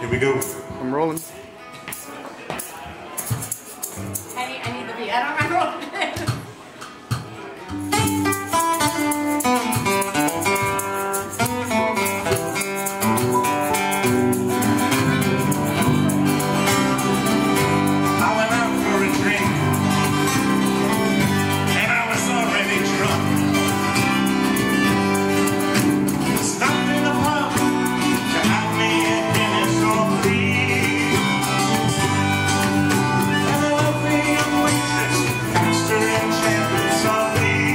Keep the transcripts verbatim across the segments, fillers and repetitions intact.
Here we go. I'm rolling. Hey, I need the beat. I don't remember what it is. I went out for a drink, and I was already drunk. Stopped in the pub to have me a Guinness or three. And the lovely young waitress asked her enchanted softly.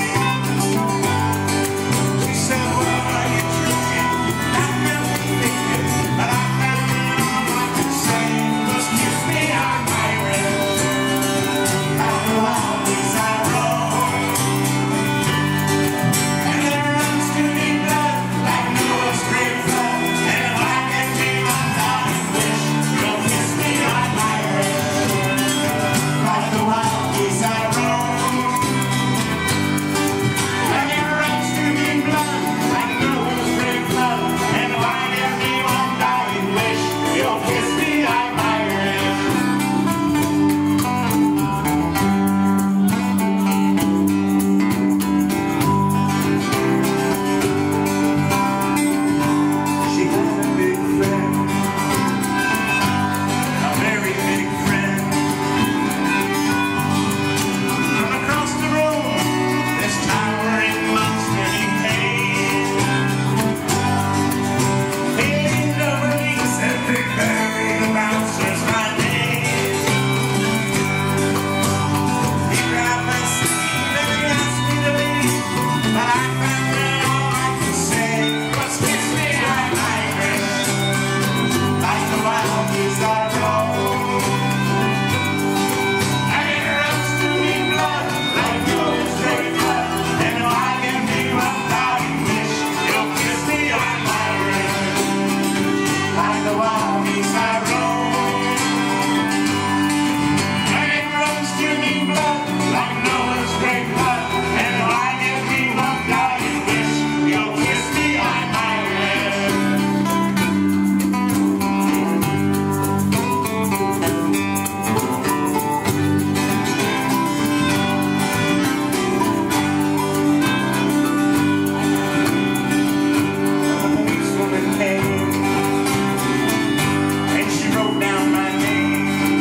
She said, "What are you drinking?" I found me thinking, but I found it all I could say was, "Kiss me, I'm Irish." After all these I roam, and there runs to me blood like Noah's great flood. And if I can be my dying wish, you'll kiss me, I'm Irish. Like the wild geese I roam, and it runs to me blood like Noah's great flood. And if I can be my dying wish, you'll kiss me, I'm Irish. She had a big friend, a very big friend. From across the road, this towering monster he came. He leaned over me and said, "Big Barry, the bouncer's my name." He grabbed my sleeve and he asked me to leave, but I found that all I could say was, "Kiss me, I'm Irish." Like the wild geese I roam, and it runs to me blood like Noah's great flood. And if I can be one dying wish, you'll kiss me, I'm Irish. Like the wild geese I roam, and it runs to me blood like Noah's great flood. And if I can be one dying wish, you'll kiss me, I'm Irish. A policewoman came, and she wrote down my name.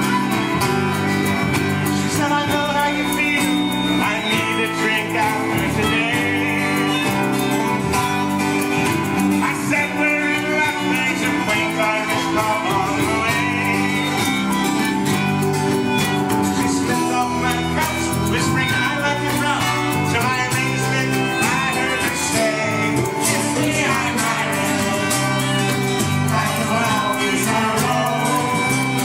She said, "I know how you feel. I need a drink after today." I said, "We're in luck. There's a quaint Irish pub on the way." She slipped off my couch, whispering, "I like it rough." To my amazement, I heard her say, "Kiss me, I'm Irish. Like the wild geese I roam,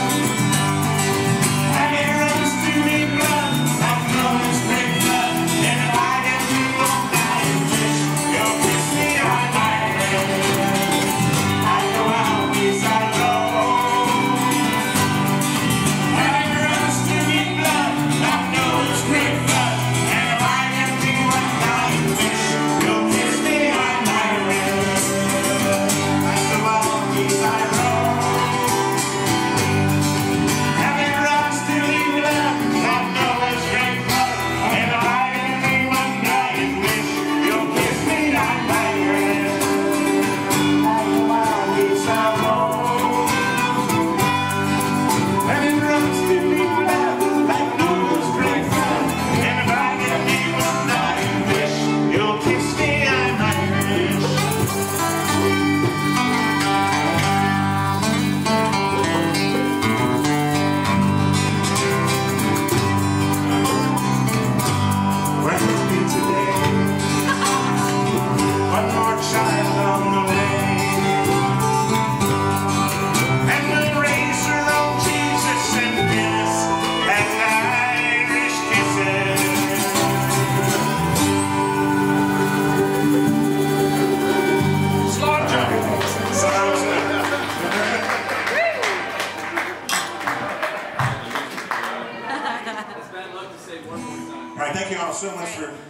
and it runs to me blood like Noah's great flood. And if I can do one dying wish, you'll kiss me, I'm Irish. Like the wild geese I roam, and it runs to me blood like Noah's great flood. And if I can do one dying wish, you'll kiss me, I'm Irish. Like the wild geese I roam, and it runs to me blood like Noah's great flood. And if I can do one dying wish, you'll kiss me, I'm Irish. Like the wild geese I roam, and it runs to me blood like Noah's great flood. And if I can do one dying wish, you'll kiss me, I'm Irish. Where will be today? One more child on the way, and we'll raise her own Jesus and Guinness and Irish kisses. Slot Johnny. So that was it. All right, thank you all so much for